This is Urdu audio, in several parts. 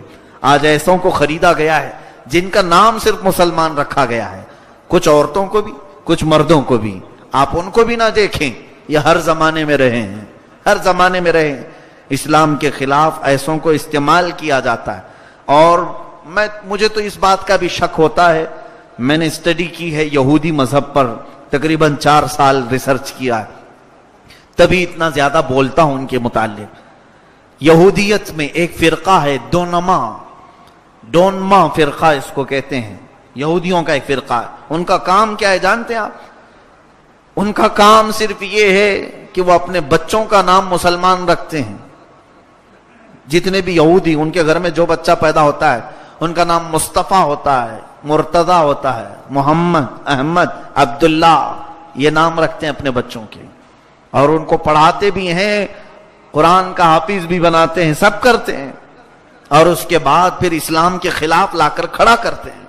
آج ایسوں کو خریدا گیا ہے جن کا نام صرف مسلمان رکھا گیا ہے، کچھ عورتوں کو بھی کچھ مردوں کو بھی. آپ ان کو بھی نہ دیکھیں، یہ ہر زمانے میں رہے ہیں، ہر زمانے میں رہے ہیں. اسلام کے خلاف ایسوں کو استعمال کیا جاتا ہے. اور مجھے تو اس بات کا بھی شک ہوتا ہے، میں نے اسٹڈی کی ہے یہودی مذہب پر، تقریباً 4 سال ریسرچ کیا ہے، تبھی اتنا زیادہ بولتا ہوں ان کے متعلق. یہودیت میں ایک فرقہ ہے ڈونما فرقہ اس کو کہتے ہیں، یہودیوں کا ایک فرقہ ہے. ان کا کام کیا ہے جانتے ہیں آپ؟ ان کا کام صرف یہ ہے کہ وہ اپنے بچوں کا نام مسلمان رکھتے ہیں. جتنے بھی یہودی، ان کے گھر میں جو بچہ پیدا ہوتا ہے ان کا نام مصطفیٰ ہوتا ہے، مرتضی ہوتا ہے، محمد، احمد، عبداللہ، یہ نام رکھتے ہیں اپنے بچوں کے. اور ان کو پڑھاتے بھی ہیں، قرآن کا حافظ بھی بناتے ہیں، سب کرتے ہیں. اور اس کے بعد پھر اسلام کے خلاف لا کر کھڑا کرتے ہیں.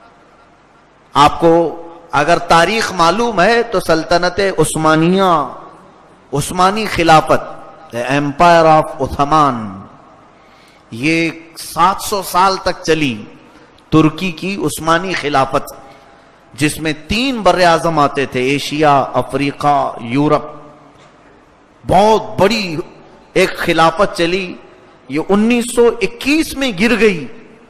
آپ کو اگر تاریخ معلوم ہے تو سلطنت عثمانیہ، عثمانی خلافت، ایمپائر آف عثمان، یہ 700 سال تک چلی. ترکی کی عثمانی خلافت، جس میں 3 بر اعظم آتے تھے، ایشیا، افریقہ، یورپ. بہت بڑی ایک خلافت چلی. یہ 1921 میں گر گئی.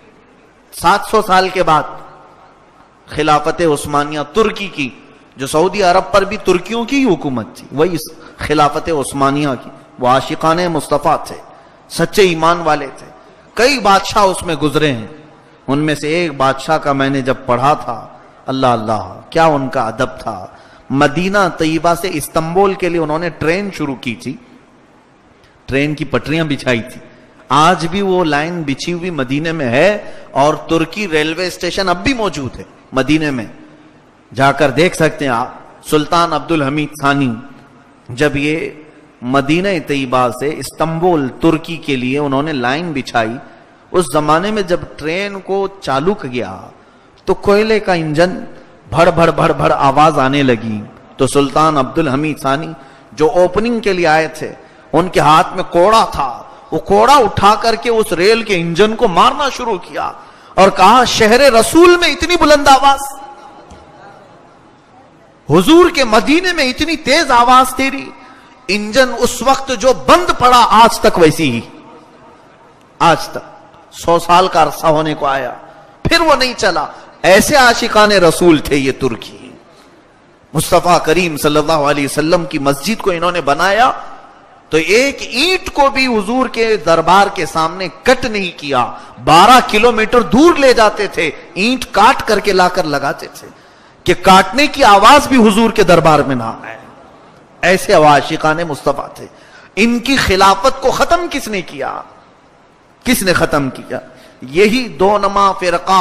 700 سال کے بعد خلافت عثمانیہ ترکی کی، جو سعودی عرب پر بھی ترکیوں کی حکومت تھی، وہی خلافت عثمانیہ کی. وہ عاشقان مصطفیٰ تھے، سچے ایمان والے تھے. کئی بادشاہ اس میں گزرے ہیں. ان میں سے ایک بادشاہ کا میں نے جب پڑھا تھا، اللہ اللہ کیا ان کا ادب تھا. مدینہ طیبہ سے استنبول کے لیے انہوں نے ٹرین شروع کی تھی، ٹرین کی پٹریاں بچھائی تھی. آج بھی وہ لائن بچھی ہوئی مدینے میں ہے، اور ترکی ریلوے اسٹیشن اب بھی موجود ہے مدینے میں، جا کر دیکھ سکتے ہیں آپ. سلطان عبدالحمید ثانی جب یہ مدینہ طیبہ سے استنبول ترکی کے لیے انہوں نے لائن بچھائی، اس زمانے میں جب ٹرین کو چالو کیا تو کوئلے کا انجن بھڑ بھڑ بھڑ بھڑ آواز آنے لگی. تو سلطان عبدالحمید ثانی جو اوپننگ کے لیے آئے تھے، ان کے ہاتھ میں کوڑا تھا. وہ کوڑا اٹھا کر کے اس ریل کے انجن کو مارنا شروع کیا اور کہا، شہر رسول میں اتنی بلند آواز، حضور کے مدینے میں اتنی تیز آواز تیری. انجن اس وقت جو بند پڑا، آج تک ویسی ہی، آج تک 100 سال کا عرصہ ہونے کو آیا، پھر وہ نہیں چلا. ایسے عاشقان رسول تھے یہ ترکی. مصطفیٰ کریم صلی اللہ علیہ وسلم کی مسجد کو انہوں نے بنایا تو ایک اینٹ کو بھی حضور کے دربار کے سامنے کٹ نہیں کیا. 12 کلومیٹر دور لے جاتے تھے، اینٹ کاٹ کر کے لا کر لگاتے تھے کہ کاٹنے کی آواز بھی حضور کے دربار میں نہ آئے. ایسے عاشقان مصطفیٰ تھے. ان کی خلافت کو ختم کس نے کیا؟ کس نے ختم کیا؟ یہی دونما فرقہ.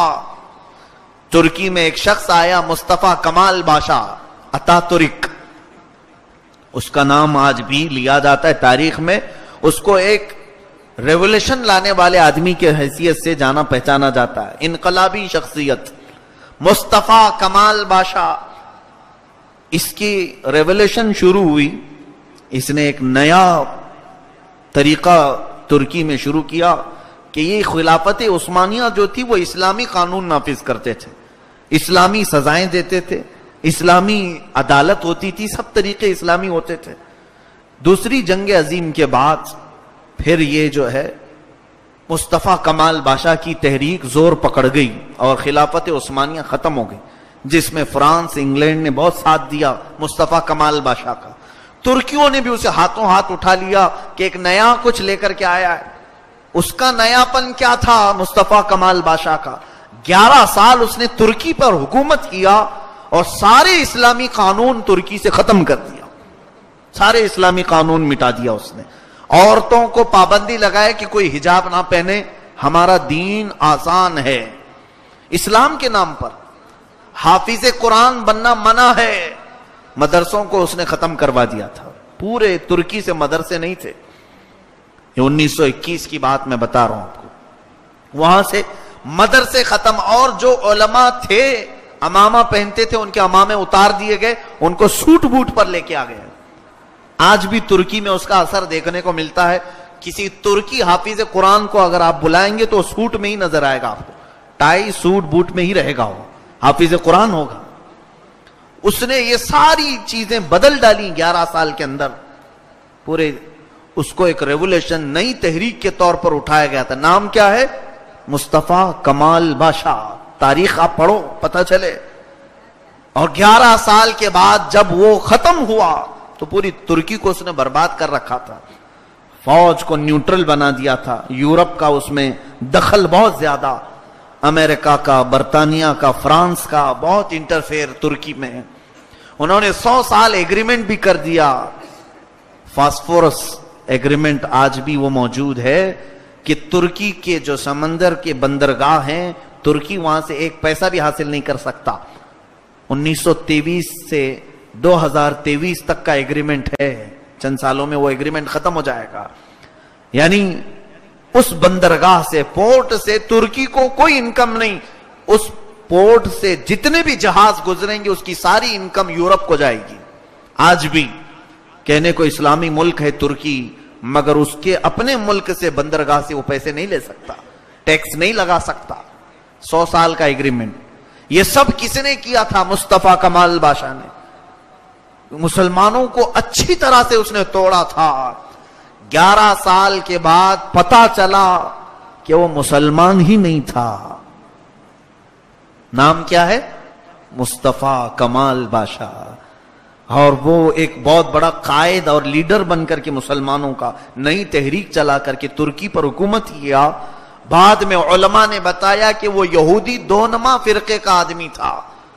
ترکی میں ایک شخص آیا، مصطفیٰ کمال باشا اتا ترک، اس کا نام آج بھی لیا جاتا ہے تاریخ میں. اس کو ایک ریولوشن لانے والے آدمی کے حیثیت سے جانا پہچانا جاتا ہے، انقلابی شخصیت مصطفیٰ کمال باشا. اس کی ریولوشن شروع ہوئی، اس نے ایک نیا طریقہ ترکی میں شروع کیا کہ یہ خلافت عثمانیہ جو تھی وہ اسلامی قانون نافذ کرتے تھے، اسلامی سزائیں دیتے تھے، اسلامی عدالت ہوتی تھی، سب طریقے اسلامی ہوتے تھے. دوسری جنگ عظیم کے بعد پھر یہ جو ہے مصطفیٰ کمال باشا کی تحریک زور پکڑ گئی اور خلافت عثمانیہ ختم ہو گئی، جس میں فرانس، انگلینڈ نے بہت ساتھ دیا مصطفیٰ کمال باشا کا. ترکیوں نے بھی اسے ہاتھوں ہاتھ اٹھا لیا کہ ایک نیا کچھ لے کر کے آیا ہے. اس کا نیا پن کیا تھا مصطفیٰ کمال باشا کا؟ 11 سال اس نے ترکی پر حکومت کیا اور سارے اسلامی قانون ترکی سے ختم کر دیا، سارے اسلامی قانون مٹا دیا اس نے. عورتوں کو پابندی لگائے کہ کوئی حجاب نہ پہنے، ہمارا دین آسان ہے. اسلام کے نام پر حافظ قرآن بننا منع ہے. مدرسوں کو اس نے ختم کروا دیا تھا. پورے ترکی سے مدرسے نہیں تھے. یہ 1921 کی بات میں بتا رہا ہوں آپ کو. وہاں سے مدرسے ختم، اور جو علماء تھے امامہ پہنتے تھے ان کے امامے اتار دیے گئے، ان کو سوٹ بوٹ پر لے کے آ گئے. آج بھی ترکی میں اس کا اثر دیکھنے کو ملتا ہے کسی ترکی حافظ قرآن کو اگر آپ بلائیں گے تو سوٹ میں ہی نظر آئے گا آپ کو, ٹائی سوٹ بوٹ میں ہی رہے گا, وہ حافظ قرآن ہوگا. اس نے یہ ساری چیزیں بدل ڈالی 11 سال کے اندر. پورے اس کو ایک ریولیوشن, نئی تحریک کے طور پر اٹھایا گیا تھا. نام کیا ہے؟ مصطفیٰ کمال باشا. تاریخ آپ پڑھو پتہ چلے. اور 11 سال کے بعد جب وہ ختم ہوا تو پوری ترکی کو اس نے برباد کر رکھا تھا. فوج کو نیوٹرل بنا دیا تھا. یورپ کا اس میں دخل بہت زیادہ, امریکہ کا, برطانیہ کا, فرانس کا بہت انٹرفیئر ترکی میں. انہوں نے 100 سال ایگریمنٹ بھی کر دیا. فاسفورس ایگریمنٹ آج بھی وہ موجود ہے کہ ترکی کے جو سمندر کے بندرگاہ ہیں, ترکی وہاں سے ایک پیسہ بھی حاصل نہیں کر سکتا. 1923 سے 2023 تک کا ایگریمنٹ ہے. چند سالوں میں وہ ایگریمنٹ ختم ہو جائے گا. یعنی اس بندرگاہ سے, پورٹ سے ترکی کو کوئی انکم نہیں. اس پورٹ سے جتنے بھی جہاز گزریں گے اس کی ساری انکم یورپ کو جائے گی. آج بھی کہنے کو اسلامی ملک ہے ترکی, مگر اس کے اپنے ملک سے بندرگاہ سے وہ پیسے نہیں لے سکتا, ٹیکس نہیں لگا سکتا. 100 سال کا ایگریمنٹ. یہ سب کس نے کیا تھا؟ مصطفیٰ کمال باشا نے. مسلمانوں کو اچھی طرح سے اس نے توڑا تھا. 11 سال کے بعد پتا چلا کہ وہ مسلمان ہی نہیں تھا. نام کیا ہے؟ مصطفیٰ کمال باشا. اور وہ ایک بہت بڑا قائد اور لیڈر بن کر کے مسلمانوں کا نئی تحریک چلا کر کے ترکی پر حکومت کیا. بعد میں علماء نے بتایا کہ وہ یہودی دونما فرقے کا آدمی تھا.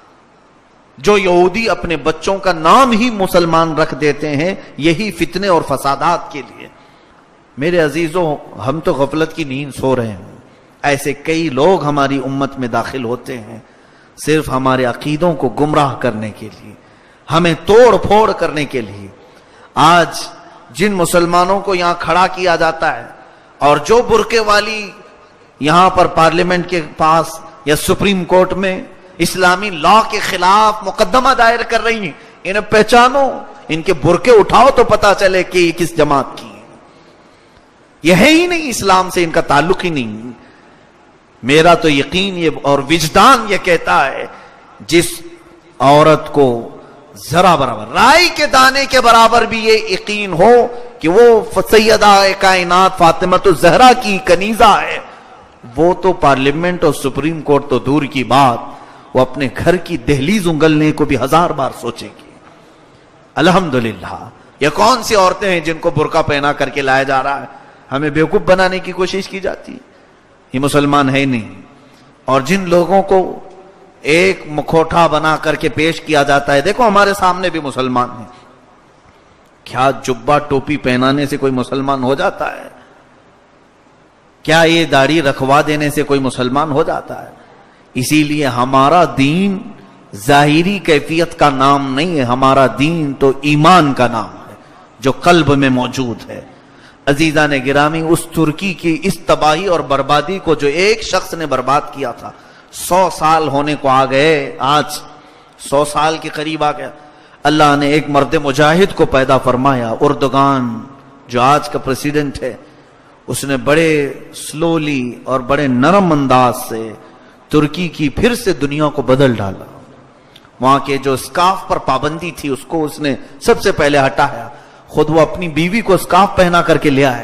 جو یہودی اپنے بچوں کا نام ہی مسلمان رکھ دیتے ہیں یہی فتنے اور فسادات کے لیے. میرے عزیزوں, ہم تو غفلت کی نیند سو رہے ہیں. ایسے کئی لوگ ہماری امت میں داخل ہوتے ہیں صرف ہمارے عقیدوں کو گمراہ کرنے کے لیے, ہمیں توڑ پھوڑ کرنے کے لیے. آج جن مسلمانوں کو یہاں کھڑا کیا جاتا ہے اور جو برقعے والی یہاں پر پارلیمنٹ کے پاس یا سپریم کورٹ میں اسلامی لا کے خلاف مقدمہ دائر کر رہی ہیں, انہیں پہچانو, ان کے برقعے اٹھاؤ تو پتا چلے کہ یہ کس جماعت کی ہیں. یہ ہے ہی نہیں, اسلام سے ان کا تعلق ہی نہیں. میرا تو یقین یہ اور وجدان یہ کہتا ہے, جس عورت کو ذرا برابر رائی کے دانے کے برابر بھی یہ یقین ہو کہ وہ سیدہ کائنات فاطمۃ الزہرا کی کنیزہ ہے, وہ تو پارلیمنٹ اور سپریم کورٹ تو دور کی بات, وہ اپنے گھر کی دہلیز انگلنے کو بھی 1000 بار سوچے گی. الحمدللہ. یہ کون سی عورتیں ہیں جن کو برقع پہنا کر کے لایا جا رہا ہے؟ ہمیں بیوقوف بنانے کی کوشش کی جاتی ہے. یہ مسلمان ہے نہیں. اور جن لوگوں کو ایک مکھوٹا بنا کر کے پیش کیا جاتا ہے, دیکھو ہمارے سامنے بھی مسلمان ہیں, کیا جبہ ٹوپی پہنانے سے کوئی مسلمان ہو جاتا ہے؟ کیا یہ داڑھی رکھوا دینے سے کوئی مسلمان ہو جاتا ہے؟ اسی لیے ہمارا دین ظاہری کیفیت کا نام نہیں ہے, ہمارا دین تو ایمان کا نام ہے جو قلب میں موجود ہے. عزیزان گرامی, اس ترکی کی اس تباہی اور بربادی کو جو ایک شخص نے برباد کیا تھا, 100 سال ہونے کو آ گئے. آج 100 سال کے قریب آ گیا. اللہ نے ایک مرد مجاہد کو پیدا فرمایا. اردگان جو آج کا پریزیڈنٹ ہے, اس نے بڑے سلولی اور بڑے نرم انداز سے ترکی کی پھر سے دنیا کو بدل ڈالا. وہاں کے جو اسکارف پر پابندی تھی اس کو اس نے سب سے پہلے ہٹایا. خود وہ اپنی بیوی کو اسکارف پہنا کر کے لے آیا.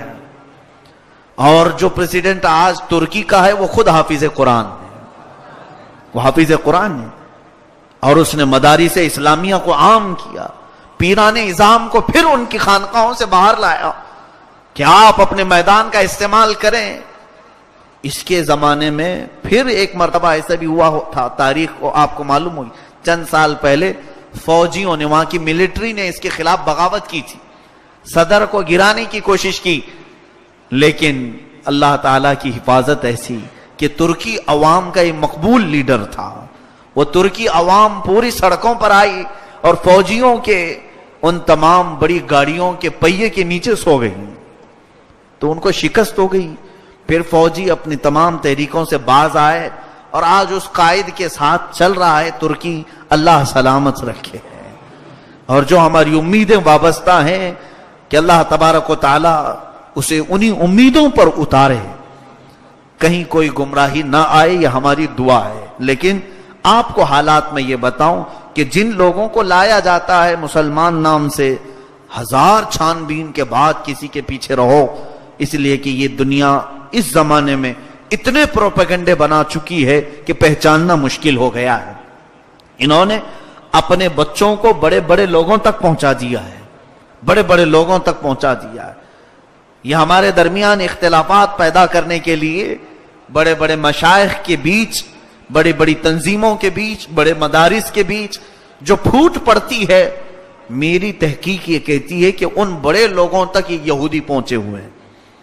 اور جو پریزیڈنٹ آج ترکی کا ہے وہ خود حافظ قرآن ہے, وہ حافظ قرآن ہے. اور اس نے مدارس اسلامیہ کو عام کیا, پیران نظام کو پھر ان کی خانقاہوں سے باہر لایا کہ آپ اپنے میدان کا استعمال کریں. اس کے زمانے میں پھر ایک مرتبہ ایسا بھی ہوا تھا, تاریخ کو آپ کو معلوم ہوئی, چند سال پہلے فوجیوں نے, وہاں کی ملٹری نے اس کے خلاف بغاوت کی تھی, صدر کو گرانے کی کوشش کی. لیکن اللہ تعالیٰ کی حفاظت ایسی کہ ترکی عوام کا ایک مقبول لیڈر تھا. وہ ترکی عوام پوری سڑکوں پر آئی اور فوجیوں کے ان تمام بڑی گاڑیوں کے پہیے کے نیچے سو گئی تو ان کو شکست ہو گئی. پھر فوجی اپنی تمام تحریکوں سے باز آئے اور آج اس قائد کے ساتھ چل رہا ہے ترکی. اللہ سلامت رکھے. اور جو ہماری امیدیں وابستہ ہیں کہ اللہ تبارک و تعالی اسے انہی امیدوں پر اتارے، کہیں کوئی گمراہی نہ آئے، یہ ہماری دعا ہے۔ لیکن آپ کو حالات میں یہ بتاؤں کہ جن لوگوں کو لایا جاتا ہے مسلمان نام سے، ہزار چھان بین کے بعد کسی کے پیچھے رہو، اس لیے کہ یہ دنیا اس زمانے میں اتنے پروپیگنڈے بنا چکی ہے کہ پہچاننا مشکل ہو گیا ہے۔ انہوں نے اپنے بچوں کو بڑے بڑے لوگوں تک پہنچا دیا ہے، بڑے بڑے لوگوں تک پہنچا دیا ہے۔ یہ ہمارے درمیان اختلافات پیدا کرنے کے لیے بڑے بڑے مشائخ کے بیچ، بڑی بڑی تنظیموں کے بیچ، بڑے مدارس کے بیچ جو پھوٹ پڑتی ہے، میری تحقیق یہ کہتی ہے کہ ان بڑے لوگوں تک یہ یہودی پہنچے ہوئے ہیں،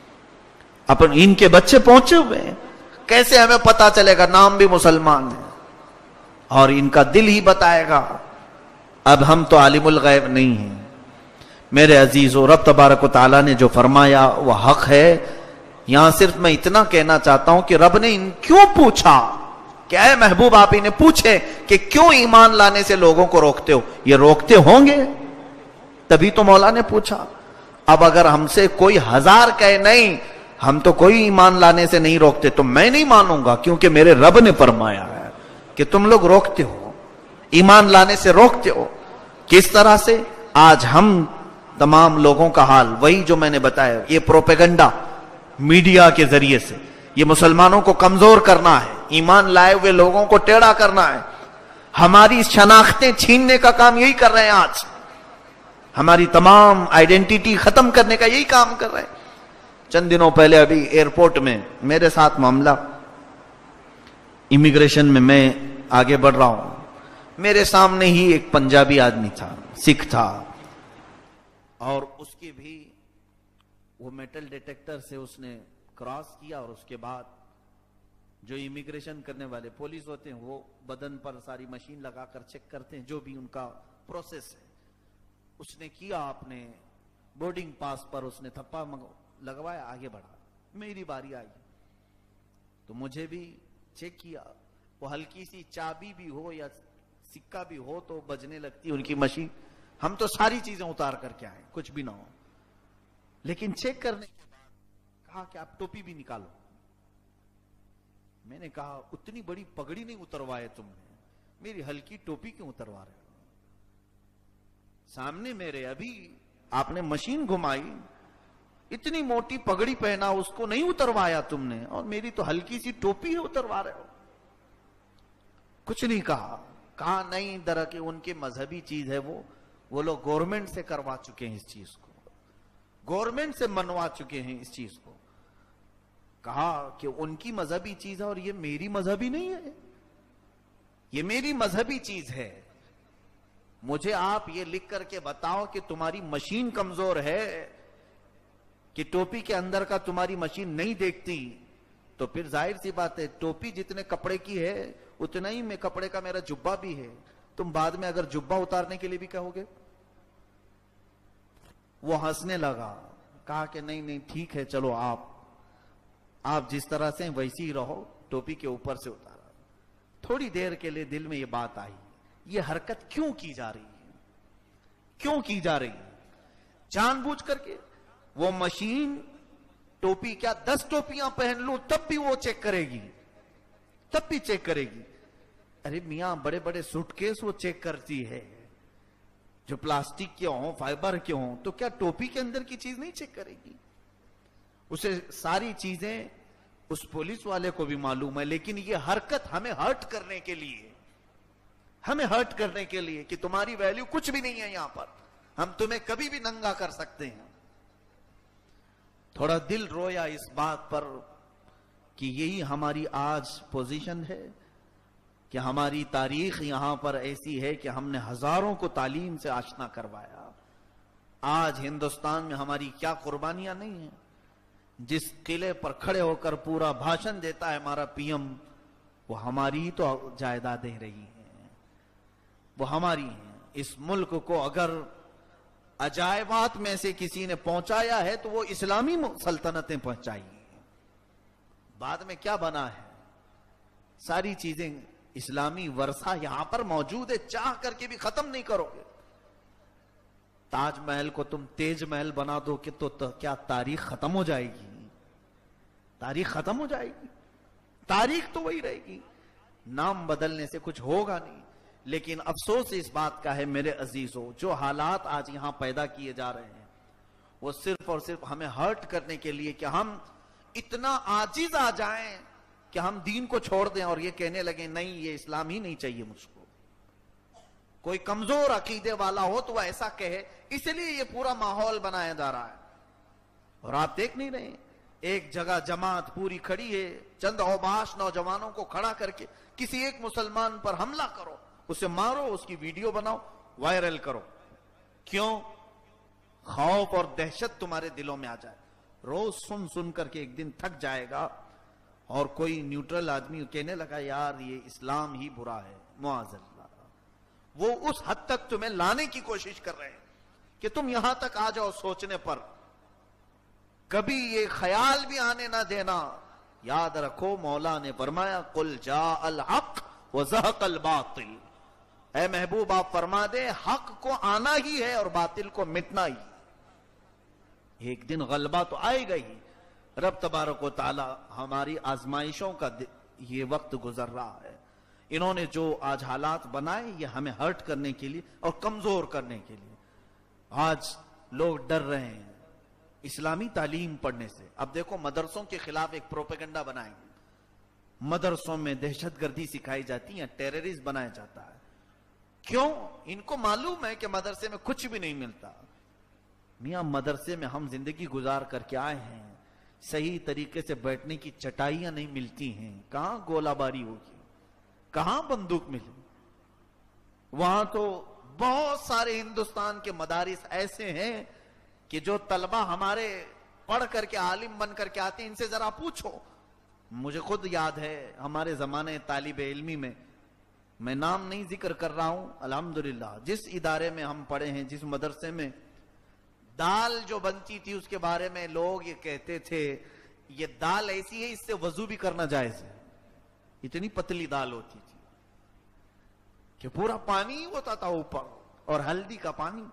ان کے بچے پہنچے ہوئے ہیں۔ کیسے ہمیں پتا چلے گا؟ نام بھی مسلمان ہے اور ان کا دل ہی بتائے گا۔ اب ہم تو عالم الغیب نہیں ہیں میرے عزیزو، رب تبارک و تعالیٰ نے جو فرمایا وہ حق ہے۔ یہاں صرف میں اتنا کہنا چاہتا ہوں کہ رب نے ان کیوں پوچھا کہ اے محبوب آپ انہیں پوچھیں کہ کیوں ایمان لانے سے لوگوں کو روکتے ہو؟ یہ روکتے ہوں گے تبھی تو مولا نے پوچھا۔ اب اگر ہم سے کوئی ہزار کہے نہیں ہم تو کوئی ایمان لانے سے نہیں روکتے تو میں نہیں مانوں گا، کیونکہ میرے رب نے فرمایا ہے کہ تم لوگ روکتے ہو، ایمان لانے سے روکتے ہو۔ کس طرح سے؟ آج ہم تمام لوگوں کا حال وہی جو میں نے بتایا، یہ پروپیگنڈا میڈیا کے ذریعے سے یہ مسلمانوں کو کمزور کرنا ہے، ایمان لائے ہوئے لوگوں کو ٹیڑھا کرنا ہے، ہماری شناختیں چھیننے کا کام یہی کر رہے ہیں۔ آج ہماری تمام آئیڈینٹیٹی ختم کرنے کا یہی کام کر رہے ہیں۔ چند دنوں پہلے ابھی ایئرپورٹ میں میرے ساتھ معاملہ، امیگریشن میں آگے بڑھ رہا ہوں، میرے سامنے ہی ایک پنجابی آدمی تھا، سکھ تھا، اور اس کی بھی وہ میٹل ڈیٹیکٹر سے اس نے کراس کیا، اور اس کے بعد جو امیگریشن کرنے والے پولیس ہوتے ہیں وہ بدن پر ساری مشین لگا کر چیک کرتے ہیں، جو بھی ان کا پروسیس ہے۔ اس نے کیا اپنے بورڈنگ پاس پر، اس نے تھپا لگوایا، آگے بڑھا، میری باری آئی تو مجھے بھی چیک کیا۔ وہ ہلکی سی چابی بھی ہو یا سکہ بھی ہو تو بجنے لگتی ان کی مشین، ہم تو ساری چیزیں اتار کر کے آئے کچھ بھی نہ ہو، لیکن چیک کرنے کے بعد کہا کہ آپ ٹوپی بھی نکالو۔ میں نے کہا اتنی بڑی پگڑی نہیں اتروائے تم نے، میری ہلکی ٹوپی کیوں اتروا رہے ہو؟ سامنے میرے ابھی آپ نے مشین گھمائی، اتنی موٹی پگڑی پہنا، اس کو نہیں اتروایا تم نے، اور میری تو ہلکی سی ٹوپی ہے اتروا رہے ہو۔ کچھ نہیں کہا، کہا نہیں درکہ ان کی مذہبی چیز ہے، وہ لوگ گورنمنٹ سے کروا چکے ہیں اس چیز کو، گورنمنٹ سے منوا چکے ہیں اس چیز کو۔ کہا کہ ان کی مذہبی چیز ہے اور یہ میری مذہبی نہیں ہے، یہ میری مذہبی چیز ہے۔ مجھے آپ یہ لکھ کر کے بتاؤ کہ تمہاری مشین کمزور ہے، کہ ٹوپی کے اندر کا تمہاری مشین نہیں دیکھتی، تو پھر ظاہر سی بات ہے ٹوپی جتنے کپڑے کی ہے اتنا ہی میں کپڑے کا میرا جبہ بھی ہے، تم بعد میں اگر جبہ اتارنے کے لیے بھی کہو گے۔ وہ ہنسنے لگا، کہا کہ نہیں ٹھیک ہے، چلو آپ جس طرح سے ویسی ہی رہو، ٹوپی کے اوپر سے اتارا۔ تھوڑی دیر کے لیے دل میں یہ بات آئی، یہ حرکت کیوں کی جا رہی ہے، کیوں کی جا رہی ہے؟ جان بوجھ کر کے وہ مشین ٹوپی کیا 10 ٹوپیاں پہن لوں تب بھی وہ چیک کرے گی، تب بھی چیک کرے گی۔ ارے میاں بڑے بڑے سوٹ کیس وہ چیک کرتی ہے، جو پلاسٹک کے ہوں، فائبر کے ہوں، تو کیا ٹوپی کے اندر کی چیز نہیں چیک کرے گی؟ اسے ساری چیزیں اس پولیس والے کو بھی معلوم ہے، لیکن یہ حرکت ہمیں ہرٹ کرنے کے لیے، ہمیں ہرٹ کرنے کے لیے کہ تمہاری ویلیو کچھ بھی نہیں ہے یہاں پر، ہم تمہیں کبھی بھی ننگا کر سکتے ہیں۔ تھوڑا دل رویا اس بات پر کہ یہی ہماری آج پوزیشن ہے، کہ ہماری تاریخ یہاں پر ایسی ہے کہ ہم نے ہزاروں کو تعلیم سے آشنا کروایا۔ آج ہندوستان میں ہماری کیا قربانیاں نہیں ہیں؟ جس قلعے پر کھڑے ہو کر پورا بھاشن دیتا ہے ہمارا پی ایم، وہ ہماری تو جائیدادیں رہی ہیں، وہ ہماری ہیں۔ اس ملک کو اگر عجائبات میں سے کسی نے پہنچایا ہے تو وہ اسلامی سلطنتیں پہنچائی ہیں۔ بعد میں کیا بنا ہے؟ ساری چیزیں اسلامی ورثہ یہاں پر موجود ہے، چاہ کر کے بھی ختم نہیں کرو گے۔ ताज महल को तुम तेज महल बना दो कि तो क्या तारीख खत्म हो जाएगी? तारीख खत्म हो जाएगी? तारीख तो वही रहेगी, नाम बदलने से कुछ होगा नहीं। लेकिन अफसोस इस बात का है मेरे अजीजों, जो हालात आज यहां पैदा किए जा रहे हैं वो सिर्फ और सिर्फ हमें हर्ट करने के लिए कि हम इतना आजिज आ जाएं कि हम दीन को छोड़ दें और ये कहने लगे नहीं ये इस्लाम ही नहीं चाहिए मुझको। कोई कमजोर अकीदे वाला हो तो वह ऐसा कहे, इसलिए ये पूरा माहौल बनाया जा रहा है। और आप देख नहीं रहे, एक जगह जमात पूरी खड़ी है, चंद औबाश नौजवानों को खड़ा करके किसी एक मुसलमान पर हमला करो, उसे मारो, उसकी वीडियो बनाओ, वायरल करो। क्यों? खौफ और दहशत तुम्हारे दिलों में आ जाए। रोज सुन सुन करके एक दिन थक जाएगा और कोई न्यूट्रल आदमी कहने लगा यार ये इस्लाम ही बुरा है, मुआज़ल्लाह। वो उस हद तक तुम्हें लाने की कोशिश कर रहे हैं कि तुम यहां तक आ जाओ सोचने पर, कभी ये ख्याल भी आने ना देना। याद रखो मौला ने फरमाया कुल जा अल हक व ज़हक़ल बातिल। ऐ महबूब आप फरमा दे हक को आना ही है और बातिल को मिटना ही। एक दिन गलबा तो आएगा ही। रब तबारक व तआला हमारी आजमाइशों का ये वक्त गुजर रहा है। इन्होंने जो आज हालात बनाए ये हमें हर्ट करने के लिए और कमजोर करने के लिए। आज लोग डर रहे हैं इस्लामी तालीम पढ़ने से। अब देखो मदरसों के खिलाफ एक प्रोपेगेंडा बनाएंगे, मदरसों में दहशतगर्दी सिखाई जाती है, टेररिस्ट बनाया जाता है। क्यों? इनको मालूम है कि मदरसे में कुछ भी नहीं मिलता। मियां मदरसे में हम जिंदगी गुजार करके आए हैं, सही तरीके से बैठने की चटाइयां नहीं मिलती हैं, कहां गोलाबारी होगी, कहां बंदूक मिली। वहां तो बहुत सारे हिंदुस्तान के मदारिस ऐसे हैं कि जो तलबा हमारे पढ़ करके आलिम बन करके आते हैं, इनसे जरा पूछो। मुझे खुद याद है हमारे जमाने तालिबे इल्मी में, मैं नाम नहीं जिक्र कर रहा हूं, अल्हम्दुलिल्लाह जिस इदारे में हम पढ़े हैं, जिस मदरसे में, दाल जो बनती थी उसके बारे में लोग ये कहते थे ये दाल ऐसी है इससे वजू भी करना जायज है। इतनी पतली दाल होती थी कि पूरा पानी ही होता था ऊपर, और हल्दी का पानी।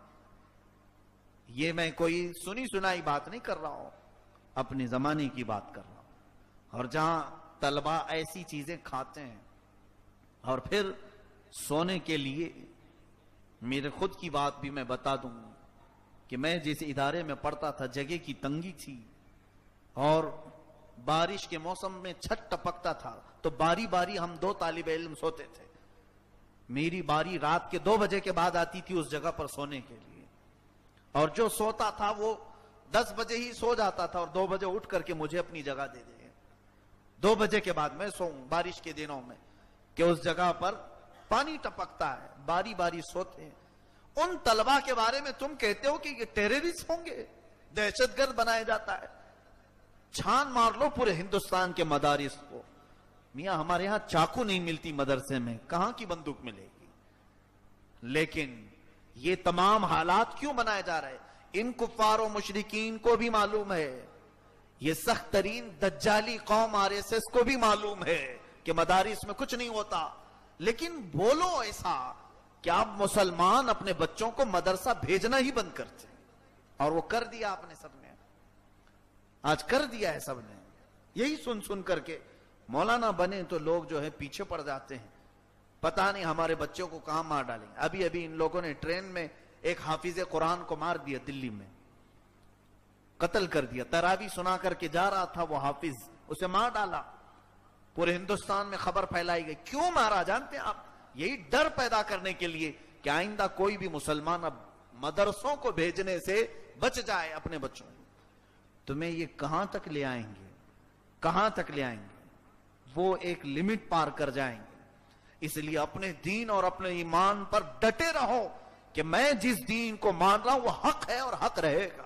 ये मैं कोई सुनी सुनाई बात नहीं कर रहा हूं, अपने जमाने की बात कर रहा हूं। और जहां तलबा ऐसी चीजें खाते हैं, और फिर सोने के लिए, मेरे खुद की बात भी मैं बता दूं कि मैं जिस इदारे में पढ़ता था जगह की तंगी थी और बारिश के मौसम में छत टपकता था, तो बारी बारी हम 2 तालिबे इल्म सोते थे। मेरी बारी रात के 2 बजे के बाद आती थी उस जगह पर सोने के लिए, और जो सोता था वो 10 बजे ही सो जाता था और 2 बजे उठ करके मुझे अपनी जगह दे दे। 2 बजे के बाद मैं सोऊं बारिश के दिनों में कि उस जगह पर पानी टपकता है, बारी बारी सोते हैं। उन तलबा के बारे में तुम कहते हो कि ये टेररिस्ट होंगे, दहशतगर्द बनाया जाता है। छान मार लो पूरे हिंदुस्तान के मदारिस को, मियां हमारे यहां चाकू नहीं मिलती मदरसे में, कहां की बंदूक मिलेगी। लेकिन ये तमाम हालात क्यों बनाए जा रहे हैं? इन कुफ्फार और मुशरिकीन को भी मालूम है, ये सख्त तरीन दज्जाली कौम आरएसएस को भी मालूम है कि मदारिस में कुछ नहीं होता। लेकिन बोलो ऐसा कि आप मुसलमान अपने बच्चों को मदरसा भेजना ही बंद करते हैं, और वो कर दिया आपने सबने, आज कर दिया है सबने। यही सुन सुन करके मौलाना बने तो लोग जो है पीछे पड़ जाते हैं, पता नहीं हमारे बच्चों को कहां मार डालेंगे। अभी अभी इन लोगों ने ट्रेन में एक हाफिज कुरान को मार दिया, दिल्ली में कत्ल कर दिया। तरावी सुना करके जा रहा था वो हाफिज, उसे मार डाला। पूरे हिंदुस्तान में खबर फैलाई गई। क्यों मारा जानते हैं आप? यही डर पैदा करने के लिए कि आइंदा कोई भी मुसलमान अब मदरसों को भेजने से बच जाए अपने बच्चों को। तुम्हें ये कहां तक ले आएंगे, कहां तक ले आएंगे? वो एक लिमिट पार कर जाएंगे। इसलिए अपने दीन और अपने ईमान पर डटे रहो कि मैं जिस दीन को मान रहा हूं वो हक है और हक रहेगा,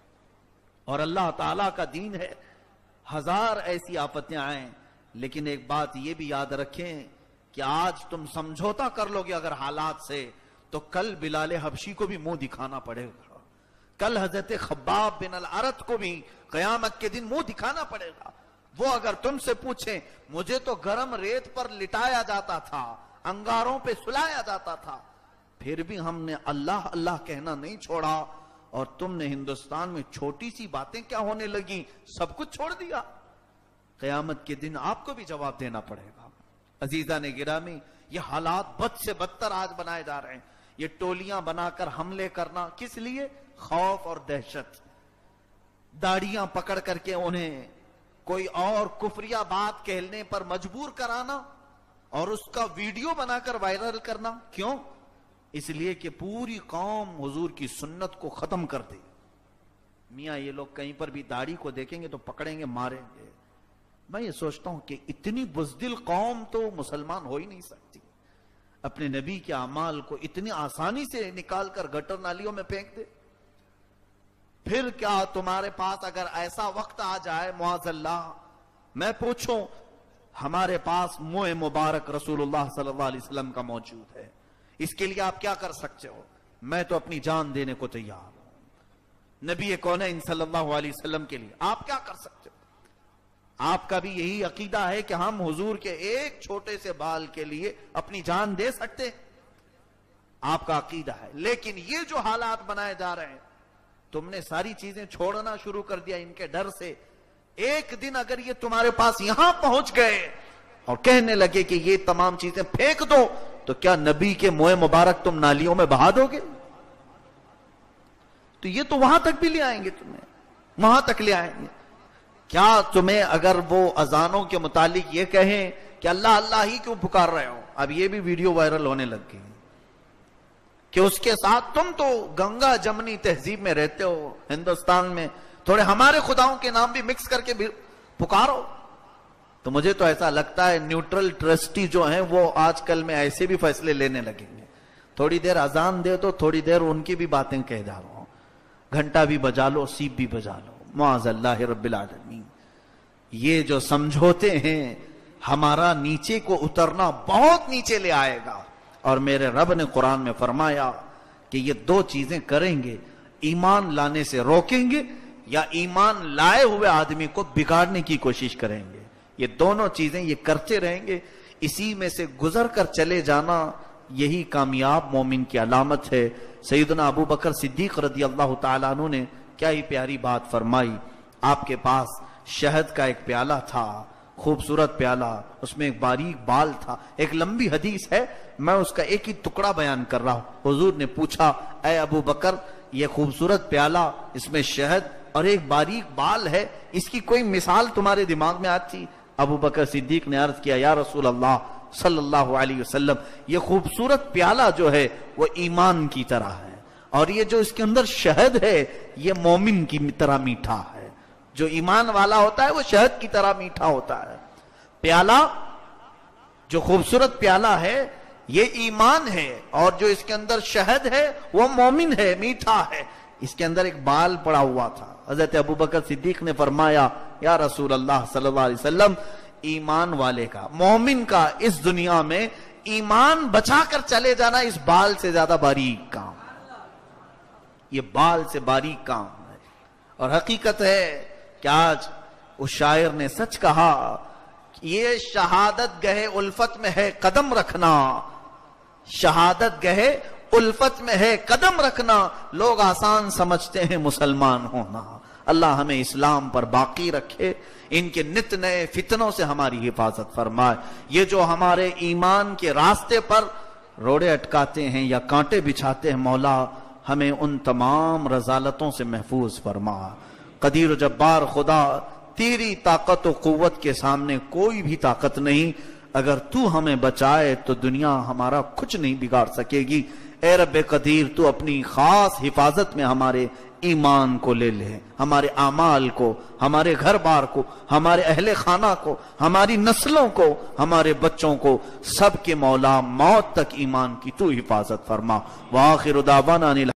और अल्लाह ताला का दीन है। 1000 ऐसी आफतें आए, लेकिन एक बात यह भी याद रखें कि आज तुम समझौता कर लोगे अगर हालात से, तो कल बिलाल हबशी को भी मुंह दिखाना पड़ेगा, कल हजरत खब्बाब बिन अल अरत को भी कयामत के दिन मुंह दिखाना पड़ेगा। वो अगर तुमसे पूछे मुझे तो गर्म रेत पर लिटाया जाता था, अंगारों पे सुलाया जाता था, پھر بھی ہم نے اللہ اللہ کہنا نہیں چھوڑا، اور تم نے ہندوستان میں چھوٹی سی باتیں کیا ہونے لگی، سب کچھ چھوڑ دیا۔ قیامت کے دن آپ کو بھی جواب دینا پڑے گا۔ عزیزان گرامی، یہ حالات بد سے بدتر آج بنائے جا رہے ہیں۔ یہ ٹولیاں بنا کر حملے کرنا کس لیے؟ خوف اور دہشت۔ داڑیاں پکڑ کر کے انہیں کوئی اور کفریہ بات کہنے پر مجبور کرانا اور اس کا ویڈیو بنا کر وائرل کرنا۔ کیوں؟ اس لیے کہ پوری قوم حضور کی سنت کو ختم کر دے۔ میاں یہ لوگ کہیں پر بھی داڑھی کو دیکھیں گے تو پکڑیں گے، ماریں گے۔ میں یہ سوچتا ہوں کہ اتنی بزدل قوم تو مسلمان ہو ہی نہیں سکتی، اپنے نبی کے اعمال کو اتنی آسانی سے نکال کر گٹر نالیوں میں پھینک دے۔ پھر کیا تمہارے پاس اگر ایسا وقت آ جائے معاذ اللہ، میں پوچھوں، ہمارے پاس منہ مبارک رسول اللہ صلی اللہ علیہ وسلم کا موجود ہے، اس کے لیے آپ کیا کر سکتے ہو؟ میں تو اپنی جان دینے کو تیار ہوں نبی کونین صلی اللہ علیہ وسلم کے لیے۔ آپ کیا کر سکتے ہو؟ آپ کا بھی یہی عقیدہ ہے کہ ہم حضور کے ایک چھوٹے سے بال کے لیے اپنی جان دے سکتے؟ آپ کا عقیدہ ہے، لیکن یہ جو حالات بنائے جا رہے ہیں، تم نے ساری چیزیں چھوڑنا شروع کر دیا ان کے ڈر سے۔ ایک دن اگر یہ تمہارے پاس یہاں پہنچ گئے اور کہنے لگے کہ یہ تمام چیزیں پھینک دو، تو کیا نبی کے منہ مبارک تم نالیوں میں بہا دو گے؟ تو یہ تو وہاں تک بھی لے آئیں گے، تمہیں وہاں تک لے آئیں گے۔ کیا تمہیں اگر وہ اذانوں کے متعلق یہ کہیں کہ اللہ اللہ ہی کیوں پکار رہے ہو، اب یہ بھی ویڈیو وائرل ہونے لگ گئی کہ اس کے ساتھ تم تو گنگا جمنی تہذیب میں رہتے ہو ہندوستان میں، تھوڑے ہمارے خداؤں کے نام بھی مکس کر کے بھی پکارو۔ تو مجھے تو ایسا لگتا ہے نیوٹرل ٹرسٹی جو ہیں وہ آج کل میں ایسے بھی فیصلے لینے لگیں گے، تھوڑی دیر اذان دے تو تھوڑی دیر ان کی بھی باتیں کہہ جا رہا ہوں، گھنٹہ بھی بجا لو، سیپ بھی بجا لو۔ معاذ اللہ رب العالمین، یہ جو سمجھوتے ہیں ہمارا نیچے کو اترنا بہت نیچے لے آئے گا۔ اور میرے رب نے قرآن میں فرمایا کہ یہ دو چیزیں کریں گے، ایمان لانے سے روکیں گے یا ایمان لائے ہوئے آدمی کو بگاڑنے کی کوشش کریں گے۔ یہ دونوں چیزیں یہ کرتے رہیں گے، اسی میں سے گزر کر چلے جانا یہی کامیاب مومن کی علامت ہے۔ سیدنا ابو بکر صدیق رضی اللہ تعالیٰ عنہ نے کیا ہی پیاری بات فرمائی۔ آپ کے پاس شہد کا ایک پیالہ تھا، خوبصورت پیالہ، اس میں ایک باریک بال تھا۔ ایک لمبی حدیث ہے، میں اس کا ایک ہی ٹکڑا بیان کر رہا ہوں۔ حضور نے پوچھا، اے ابو بکر، یہ خوبصورت پیالہ، اس میں شہد اور ایک باریک بال ہے، اس کی کوئی مثال تمہارے دماغ میں آتی؟ ابو بکر صدیق نے عرض کیا، یا رسول اللہ صلی اللہ علیہ وسلم، یہ خوبصورت پیالہ جو ہے وہ ایمان کی طرح ہے، اور یہ جو اس کے اندر شہد ہے یہ مومن کی طرح میٹھا ہے۔ جو ایمان والا ہوتا ہے وہ شہد کی طرح میٹھا ہوتا ہے۔ پیالہ، جو خوبصورت پیالہ ہے یہ ایمان ہے، اور جو اس کے اندر شہد ہے وہ مومن ہے، میٹھا ہے۔ اس کے اندر ایک بال پڑا ہوا تھا۔ حضرت ابو بکر صدیق نے فرمایا، یا رسول اللہ صلی اللہ علیہ وسلم، ایمان والے کا، مومن کا اس دنیا میں ایمان بچا کر چلے جانا اس بال سے زیادہ باریک کام، یہ بال سے باریک کام ہے۔ اور حقیقت ہے کہ آج اس شاعر نے سچ کہا، یہ شہادت گہے الفت میں ہے قدم رکھنا، شہادت گہے الفت میں ہے قدم رکھنا، لوگ آسان سمجھتے ہیں مسلمان ہونا۔ اللہ ہمیں اسلام پر باقی رکھے، ان کے نت نئے فتنوں سے ہماری حفاظت فرمائے۔ یہ جو ہمارے ایمان کے راستے پر روڑے اٹکاتے ہیں یا کانٹے بچھاتے ہیں، مولا ہمیں ان تمام رذالتوں سے محفوظ فرما۔ قدیر و جبار خدا، تیری طاقت و قوت کے سامنے کوئی بھی طاقت نہیں، اگر تو ہمیں بچائے تو دنیا ہمارا کچھ نہیں بگاڑ سکے گی۔ اے رب قدیر، تو اپنی خاص حفاظت میں ہمارے ایمان کو لے لے، ہمارے اعمال کو، ہمارے گھر بار کو، ہمارے اہل خانہ کو، ہماری نسلوں کو، ہمارے بچوں کو، سب کے مولا موت تک ایمان کی تو حفاظت فرما۔ وآخر دعوانا